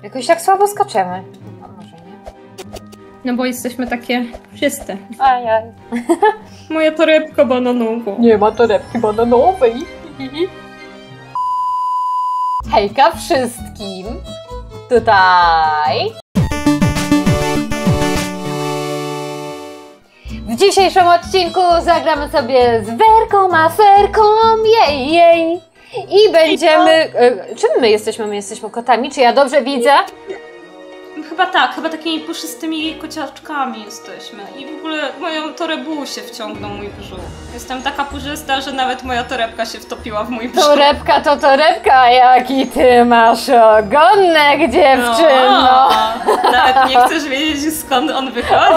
Jakoś tak słabo skaczemy. A może nie? No bo jesteśmy takie wszyscy. Ajaj. Moja torebka bananowa. Nie ma torebki bananowej. Hejka wszystkim. Tutaj. W dzisiejszym odcinku zagramy sobie z Werką, aferką, jej. I będziemy... czym my jesteśmy? My jesteśmy kotami? Czy ja dobrze widzę? Chyba tak, chyba takimi puszystymi kociaczkami jesteśmy. I w ogóle moją torebusię wciągnął mój brzuch. Jestem taka puszysta, że nawet moja torebka się wtopiła w mój brzuch. Torebka to torebka, jaki ty masz ogonek, dziewczyno! No, nawet nie chcesz wiedzieć, skąd on wychodzi.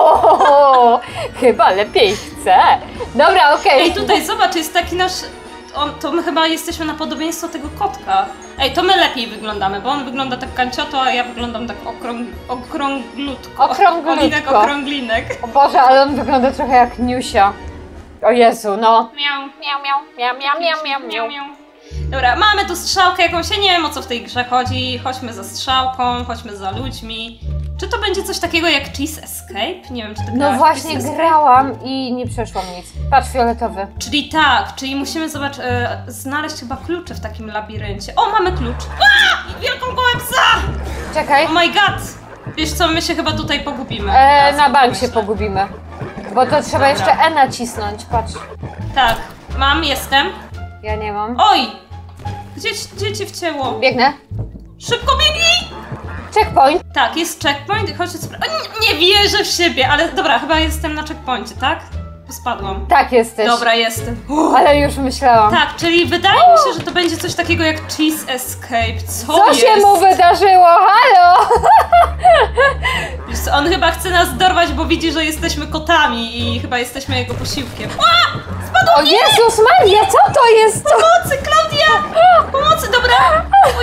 Chyba lepiej chcę. Dobra, okej. Ej, tutaj zobacz, jest taki nasz... to my chyba jesteśmy na podobieństwo tego kotka. Ej, to my lepiej wyglądamy, bo on wygląda tak kancioto, a ja wyglądam tak okrąglutko. Okrąglutko. Okrąglinek. O Boże, ale on wygląda trochę jak Niusia. O Jezu, no. Miau. Miau. Dobra, mamy tu strzałkę jakąś, ja nie wiem, o co w tej grze chodzi. Chodźmy za strzałką, chodźmy za ludźmi. Czy to będzie coś takiego jak Cheese Escape? Nie wiem, czy ty No grałaś w właśnie Cheese Escape? grałam i nie przeszłam nic. Patrz, fioletowy. Czyli musimy znaleźć chyba klucze w takim labiryncie. O, mamy klucz! Wielką gołę psa! Czekaj. Oh my god! Wiesz co, my się chyba tutaj pogubimy. Na bank się pogubimy. Bo to trzeba jeszcze E nacisnąć, patrz. Tak, jestem. Ja nie mam. Oj! Gdzie cię wcięło? Biegnę. Szybko biegnij! Checkpoint. Tak, jest checkpoint i chodź nie wierzę w siebie, ale dobra, chyba jestem na checkpoincie, tak? Spadłam. Tak jesteś. Dobra, jestem. Ale już myślałam. Tak, czyli wydaje mi się, że to będzie coś takiego jak Cheese Escape. Co się mu wydarzyło? Halo! Wiesz co, on chyba chce nas dorwać, bo widzi, że jesteśmy kotami i chyba jesteśmy jego posiłkiem. O Jezus Maria, co to jest? Pomocy, Klaudia! Pomocy, dobra! Oj.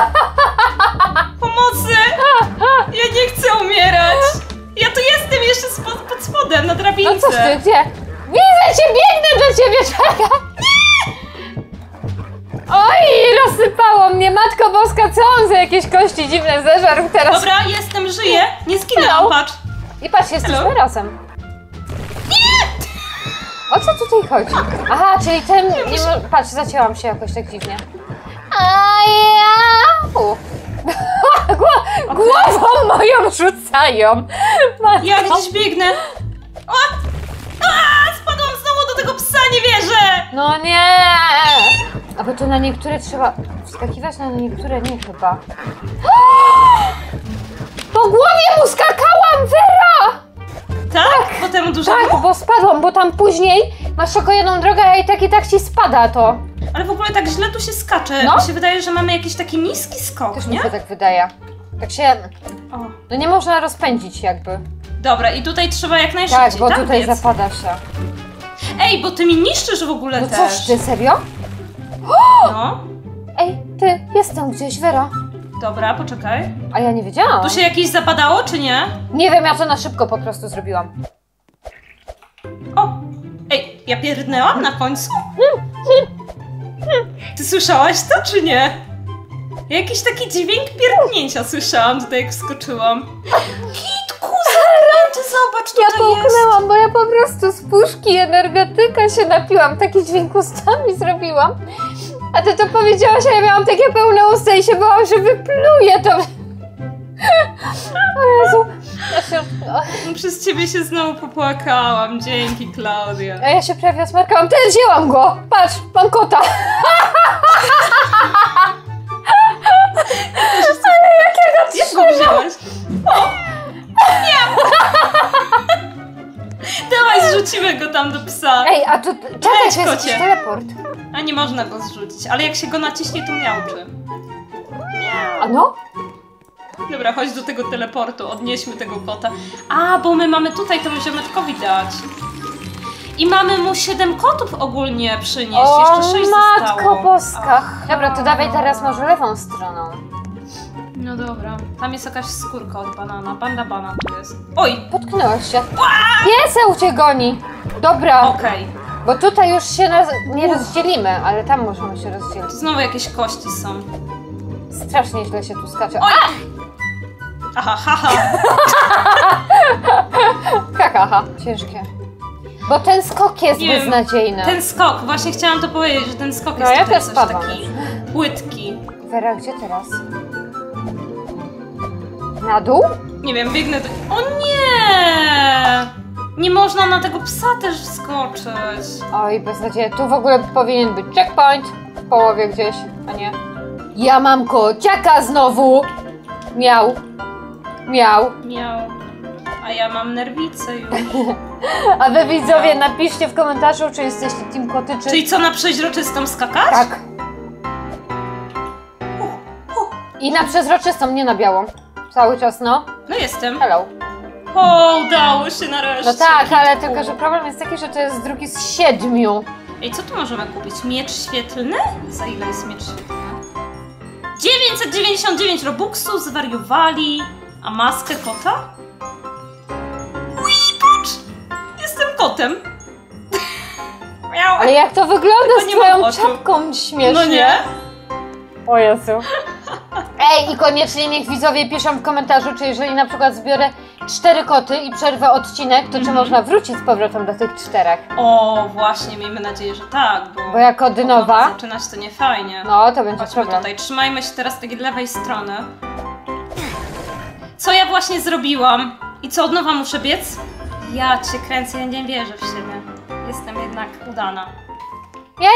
Pomocy! Ja nie chcę umierać! Ja tu jestem jeszcze pod spodem, na drabince. No co ty, gdzie? Widzę cię, biegnę do ciebie, czekaj! Oj, rozsypało mnie, Matko Boska, co on za jakieś kości dziwne zeżarł teraz? Dobra, żyję, nie zginęłam, patrz. I patrz, jesteśmy Hello? razem. O co tutaj chodzi? Aha, czyli ten... Patrz, zacięłam się jakoś tak dziwnie. Głową moją rzucają. Ja gdzieś biegnę. Spadłam znowu do tego psa, nie wierzę! No nie! A bo to na niektóre trzeba wskakiwać, na niektóre nie chyba. Po głowie mu skakałam, Wera! Tak? Potem dużo. Tak, bo spadłam, bo tam później masz tylko jedną drogę, a i tak ci spada to. Ale w ogóle tak źle tu się skacze. No. Mi się wydaje, że mamy jakiś taki niski skok, Też nie? mi się tak wydaje. Tak się... O. No nie można rozpędzić jakby. Dobra, i tutaj trzeba jak najszybciej, Tak, bo tutaj biec? zapada się. Ej, bo ty mi niszczysz w ogóle No też. coś ty, serio? No. Ej, ty, jestem gdzieś, Wera. Dobra, poczekaj. A ja nie wiedziałam. Tu się jakieś zapadało, czy nie? Nie wiem, ja to na szybko po prostu zrobiłam. O! Ej, ja pierdnęłam na końcu? Ty słyszałaś to, czy nie? Ja jakiś taki dźwięk pierdnięcia słyszałam tutaj, jak wskoczyłam. Kitku, ty zobacz, tutaj Ja połknęłam, bo ja po prostu z puszki energetyka się napiłam. Taki dźwięk ustami zrobiłam. A ty to powiedziałaś, a ja miałam takie pełne usta i się bałam, że wypluję to. O Jezu. Ja się... Przez ciebie się znowu popłakałam. Dzięki, Klaudia. A ja się prawie smarkałam. Teraz wzięłam go. Patrz, mam kota. Ale jakiego Jak go wzięłaś? Nie! Dawaj, zrzucimy go tam do psa. Ej, a tu... Czekaj, to jest jakiś kocie. teleport. A nie można go zrzucić, ale jak się go naciśnie, to miauczy. A no? Dobra, chodź do tego teleportu, odnieśmy tego kota. A, bo my mamy tutaj, to będziemy ziometkowi dać. I mamy mu 7 kotów ogólnie przynieść, jeszcze 6 Matko zostało. Boska. Dobra, to dawaj teraz może lewą stroną. No dobra, tam jest jakaś skórka od banana, panda banan tu jest. Oj! Potknąłeś się. Pieseł cię goni. Dobra, Okej. bo tutaj już się nie rozdzielimy, ale tam możemy się rozdzielić. Tu znowu jakieś kości są. Strasznie źle się tu skacze. Oj! Aha, haha. Haha, ciężkie. Bo ten skok jest Nie wiem, beznadziejny. Ten skok, właśnie chciałam to powiedzieć, że ten skok jest No, ja tutaj też coś spadłam taki płytki. Wera, gdzie teraz? Na dół? Nie wiem, biegnę do... O nie! Nie można na tego psa też wskoczyć. Oj, beznadzieja. Tu w ogóle powinien być checkpoint. W połowie gdzieś, a nie. Ja mam kociaka znowu! Miał. Miał. Miał. A ja mam nerwicę już. A wy widzowie napiszcie w komentarzu, czy jesteście team koty, czy... Czyli co, na przeźroczystą skakać? Tak. I na przezroczystą, nie na białą. Cały czas, no. No jestem. Hello. O, udało się nareszcie. No tak, ale Kitku. tylko, że problem jest taki, że to jest drugi z 7. Ej, co tu możemy kupić? Miecz świetlny? Za ile jest miecz świetlny? 999 robuxów, zwariowali. A maskę kota? Ui, patrz! Jestem kotem. Miał. Ale jak to wygląda Tylko z nie twoją mam oczu. czapką śmiesznie. No nie? O Jezu. Ej, i koniecznie niech widzowie piszą w komentarzu, czy jeżeli na przykład zbiorę 4 koty i przerwę odcinek, to czy można wrócić z powrotem do tych 4? O, właśnie, miejmy nadzieję, że tak, Bo jako dynowa, zaczynać to nie fajnie. no to będzie Chodźmy problem. tutaj, trzymajmy się teraz tej lewej strony. Co ja właśnie zrobiłam? I co, od nowa muszę biec? Ja cię kręcę, ja nie wierzę w siebie. Jestem jednak udana. Nie.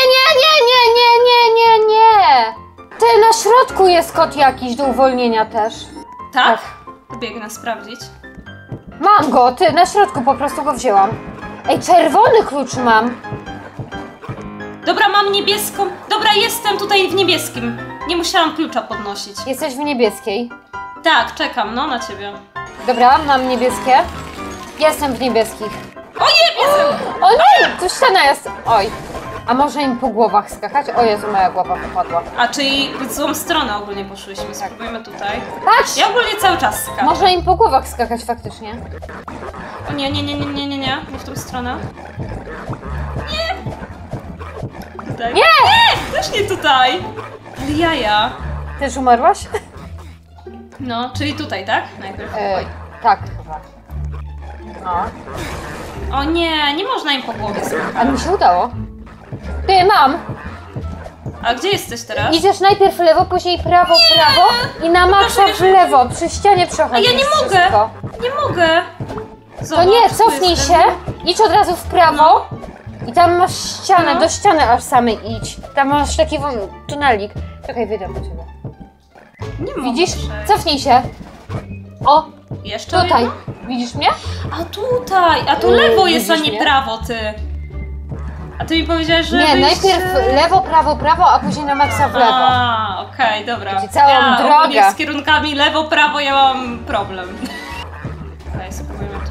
Ty, na środku jest kot jakiś do uwolnienia też. Tak? Biegnę sprawdzić. Mam go, ty, na środku po prostu go wzięłam. Ej, czerwony klucz mam. Dobra, mam niebieską. Dobra, jestem tutaj w niebieskim. Nie musiałam klucza podnosić. Jesteś w niebieskiej. Tak, czekam, no na ciebie. Dobra, mam niebieskie. Jestem w niebieskich. O nie, piesem! O nie, tu ściana jest. Oj. A może im po głowach skakać? O Jezu, moja głowa wypadła. A, czyli w złą stronę ogólnie poszłyśmy. Spróbujmy tutaj. Patrz! Ja ogólnie cały czas skaczę. Może im po głowach skakać faktycznie. O nie, nie w tą stronę. Nie! Tutaj. Nie! Też nie tutaj! Ale jaja. Też umarłaś? No, czyli tutaj, tak? Najpierw. Oj. Tak, chyba. No. O nie, nie można im po głowie skakać. A mi się udało. Ty, mam! A gdzie jesteś teraz? Idziesz najpierw w lewo, później prawo i na maksa w lewo, przy ścianie A przechodzisz. ja nie mogę! wszystko. Nie mogę! To Zobacz, nie, tu cofnij jestem. się, idź od razu w prawo i tam masz ścianę, No. do ściany aż samej idź. Tam masz taki tunelik. Czekaj, wyjdę po ciebie. Nie mogę Widzisz? przejść. Cofnij się. O, Jeszcze tutaj. jedno? Widzisz mnie? A tutaj! A to lewo jest, a widzisz nie mnie? prawo, ty! A ty mi powiedziałeś, że Nie, wyjście... najpierw lewo, prawo, a później na maksa w lewo. A, okej, dobra. Czyli całą ja drogę. ogólnie z kierunkami lewo, prawo ja mam problem. Okej, spróbujmy tu.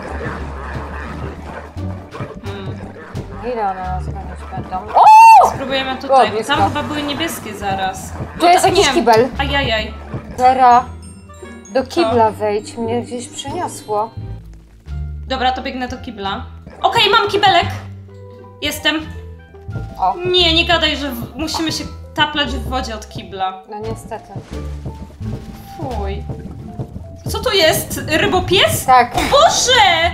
Ile one nas gonić będą? O! Spróbujemy tutaj, bo blisko. tam chyba były niebieskie zaraz. Tu jest jakiś nie. kibel. Ajajaj. Zera, do kibla wejdź, mnie gdzieś przyniosło. Dobra, to biegnę do kibla. Okej, mam kibelek. Jestem. O, Nie gadaj, że musimy się taplać w wodzie od kibla. no niestety. Fuj. Co to jest? Rybopies? Tak. Boże!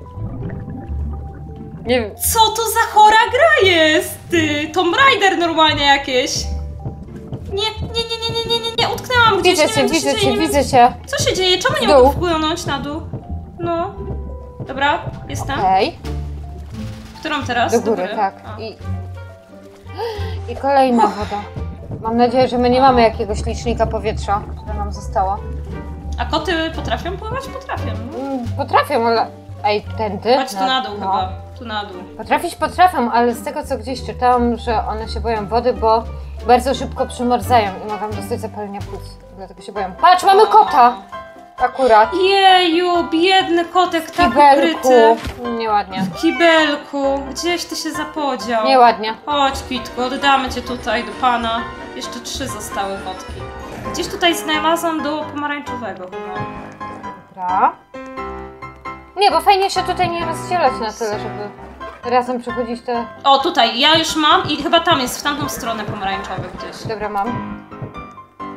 Nie wiem. Co to za chora gra jest? Ty, Tomb Raider normalnie jakieś. Nie, utknęłam gdzieś. Widzę nie cię, wiem, co się widzę dzieje, cię, nie wiem, widzę cię. Co się dzieje? Czemu nie W dół. mogę wpłynąć na dół? No. Dobra, jestem. Okej, Którą teraz? do góry, tak. A. I kolejna woda. Mam nadzieję, że my nie mamy jakiegoś licznika powietrza, które nam zostało. A koty potrafią pływać? Potrafią. Potrafią, ale... Ej, tędy? Chodź tu na dół no. chyba. Tu na dół. Potrafić potrafią, ale z tego co gdzieś czytałam, że one się boją wody, bo bardzo szybko przymarzają i mogą dostać zapalenia płuc. Dlatego się boją. Patrz, mamy kota! Akurat. Jeju, biedny kotek, W tak kibelku. ukryty. Nieładnie. W kibelku. Gdzieś ty się zapodział. Nieładnie. Chodź, Kitku, oddamy cię tutaj do pana. Jeszcze 3 zostały wodki. Gdzieś tutaj znalazłam do pomarańczowego chyba. Dobra. Nie, bo fajnie się tutaj nie rozdzielać na tyle, żeby razem przechodzić te... O, tutaj, ja już mam i chyba tam jest, w tamtą stronę pomarańczowy gdzieś. Dobra, mam.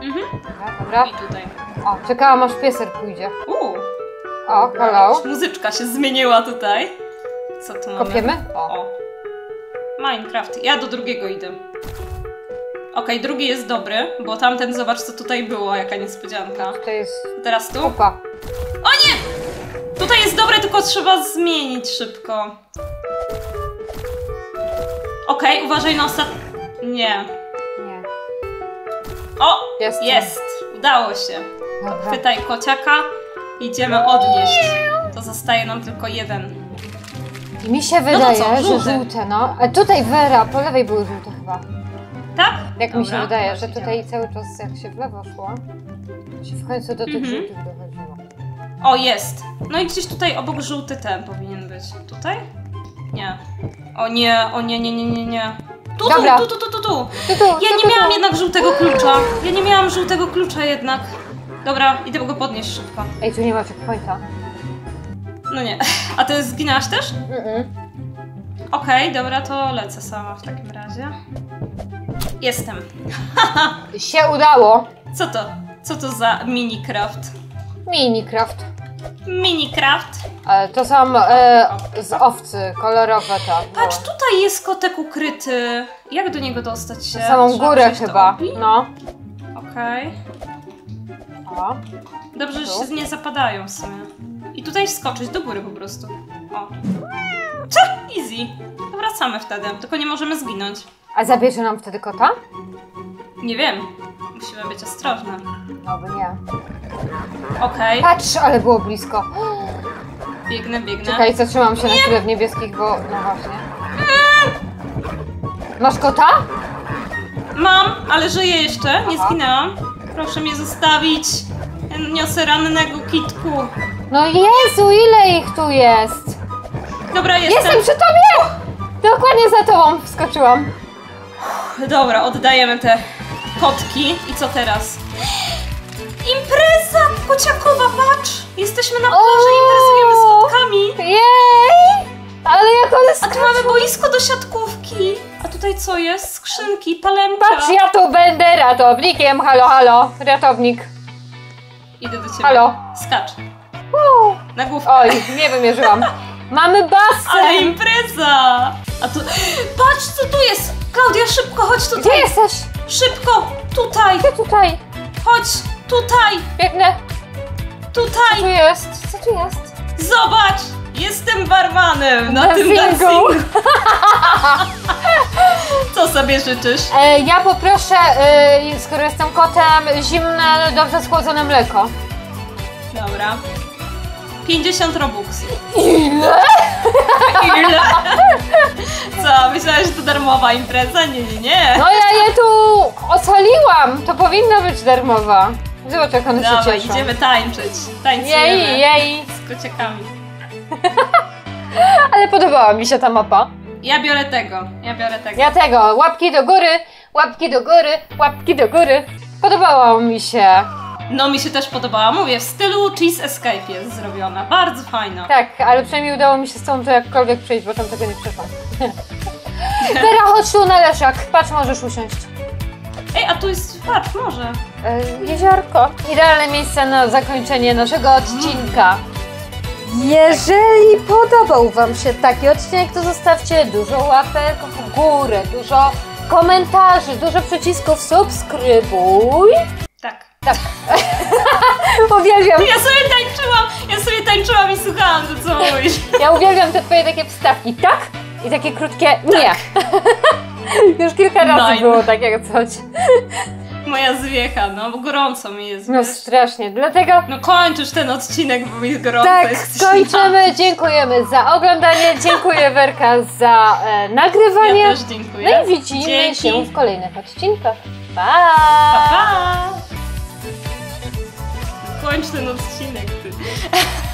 Dobra. I tutaj. O, czekałam aż pieser pójdzie. O, Dobra, hello. muzyczka się zmieniła tutaj. Co tu mamy? Kopiemy? O. Minecraft. Ja do drugiego idę. Okej, drugi jest dobry, bo tamten, zobacz co tutaj było, jaka niespodzianka. To jest Teraz tu. kupa. O nie! Tutaj jest dobre, tylko trzeba zmienić szybko. Okej, uważaj na ostatni... Nie. Nie. O! Jest. Jest! Udało się. Dobra. Chwytaj kociaka. Idziemy odnieść. To zostaje nam tylko jeden. I mi się wydaje, co, że żółte. żółte, no. A tutaj Vera, po lewej były żółte chyba. Tak? Jak mi się Dobra, wydaje, masz że idziemy. tutaj cały czas jak się w lewo szło, to się w końcu do tych żółtych dochodziło. O, jest. No i gdzieś tutaj obok żółty ten powinien być. Tutaj? Nie. O nie, o nie, nie, nie, nie, nie. Tu. Dobra. Tu. Ja nie tu. miałam jednak żółtego klucza. Ja nie miałam żółtego klucza jednak. Dobra, idę go podnieść szybko. Ej, tu nie ma checkpointa. No nie. A ty zginęłaś też? Mm. Okej, dobra, to lecę sama w takim razie. Jestem. Się udało. Co to? Co to za Minecraft? Minecraft. Minecraft? To są z owcy, kolorowe to. Patrz, tutaj jest kotek ukryty. Jak do niego dostać się? Na samą Trzeba górę przejść do chyba. obi? No. Okej. O. Dobrze, że Tu. się nie zapadają w sumie. I tutaj wskoczyć do góry po prostu. O. Co? Easy. To wracamy wtedy, tylko nie możemy zginąć. A zabierze nam wtedy kota? Nie wiem. Musimy być ostrożne. No bo nie. Okej. Patrz, ale było blisko. Biegnę. Czekaj, zatrzymam się na chwilę w niebieskich, bo... No właśnie. Masz kota? Mam, ale żyję jeszcze. Nie Aha. zginęłam. Proszę mnie zostawić. Ja niosę rannego kitku. No Jezu, ile ich tu jest? Dobra, jestem. Jestem przy tobie! Dokładnie za tobą wskoczyłam. Dobra, oddajemy te kotki. I co teraz? Impreza kociakowa, patrz! Jesteśmy na plaży, imprezujemy z kotkami. Jej! Ale jak one A skaczą. tu mamy boisko do siatkówki. A tutaj co jest? Skrzynki, palemka. Patrz, ja tu będę ratownikiem. Halo, halo. Ratownik. Idę do ciebie. Halo. Skacz. Na główkę. Oj, nie wymierzyłam. Mamy basen. Ale impreza! A tu... Patrz, co tu jest! Klaudia, szybko, chodź Gdzie tutaj! jesteś? Szybko! Tutaj! Gdzie tutaj? Chodź! Tutaj! Biegnę. Co tu Tutaj! jest? Co tu jest? Zobacz! Jestem barmanem na tym Dancingu. dancingu! Co sobie życzysz? Ja poproszę, skoro jestem kotem, zimne, dobrze schłodzone mleko. Dobra. 50 robuxów. Ile? Ile? Co, myślałeś, że to darmowa impreza? Nie. No ja je tu ocaliłam. To powinna być darmowa. Zobacz, jak one się Dawaj, cieszą. idziemy tańczyć. Tańcujemy. Jej. Z kociakami. Ale podobała mi się ta mapa. Ja biorę tego. Ja tego, łapki do góry, łapki do góry, łapki do góry. Podobało mi się. No mi się też podobała, mówię, w stylu Cheese Escape jest zrobiona, bardzo fajna. Tak, ale przynajmniej udało mi się z tą to jakkolwiek przejść, bo tam tego nie przeszłam. Vera, chodź tu na leszak. Patrz, możesz usiąść. Ej, a tu jest, patrz, może. Jeziorko. Idealne miejsce na zakończenie naszego odcinka. Jeżeli podobał Wam się taki odcinek, to zostawcie dużo łapek w górę, dużo komentarzy, dużo przycisków subskrybuj. Tak. Tak. Uwielbiam. Ja sobie tańczyłam i słuchałam, to co mówisz. Ja uwielbiam te Twoje takie wstawki. Tak? I takie krótkie nie. Już kilka razy Nein. było takie coś. Moja zwiecha, no, bo gorąco mi jest, No wiesz. strasznie, dlatego No kończ już ten odcinek, bo mi jest gorąco. tak, jest skończymy. Dziękujemy za oglądanie. Dziękuję Werka za nagrywanie. Ja też dziękuję. No i widzimy Dzięki. się w kolejnych odcinkach. Pa! Pa, pa. Kończ ten odcinek, ty.